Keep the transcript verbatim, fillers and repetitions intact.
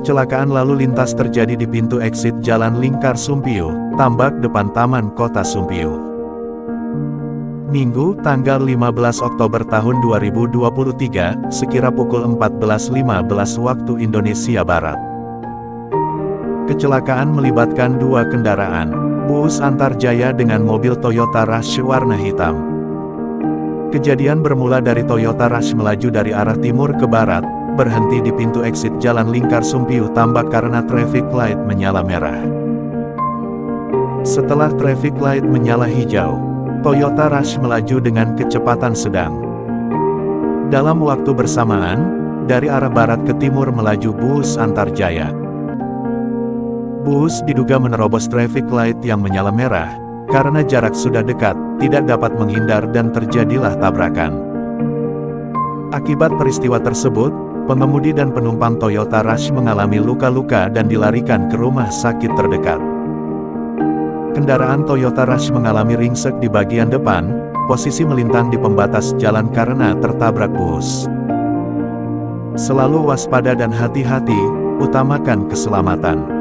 Kecelakaan lalu lintas terjadi di pintu eksit Jalan Lingkar Sumpio, Tambak depan Taman Kota Sumpio. Minggu, tanggal lima belas Oktober tahun dua ribu dua puluh tiga, sekira pukul empat belas lima belas waktu Indonesia Barat. Kecelakaan melibatkan dua kendaraan, bus antar jaya dengan mobil Toyota Rush warna hitam. Kejadian bermula dari Toyota Rush melaju dari arah timur ke barat, berhenti di pintu eksit Jalan Lingkar Sumpio Tambak karena traffic light menyala merah. Setelah traffic light menyala hijau, Toyota Rush melaju dengan kecepatan sedang. Dalam waktu bersamaan, dari arah barat ke timur melaju bus antar jaya. Bus diduga menerobos traffic light yang menyala merah, karena jarak sudah dekat, tidak dapat menghindar dan terjadilah tabrakan. Akibat peristiwa tersebut, pengemudi dan penumpang Toyota Rush mengalami luka-luka dan dilarikan ke rumah sakit terdekat. Kendaraan Toyota Rush mengalami ringsek di bagian depan, posisi melintang di pembatas jalan karena tertabrak bus. Selalu waspada dan hati-hati, utamakan keselamatan.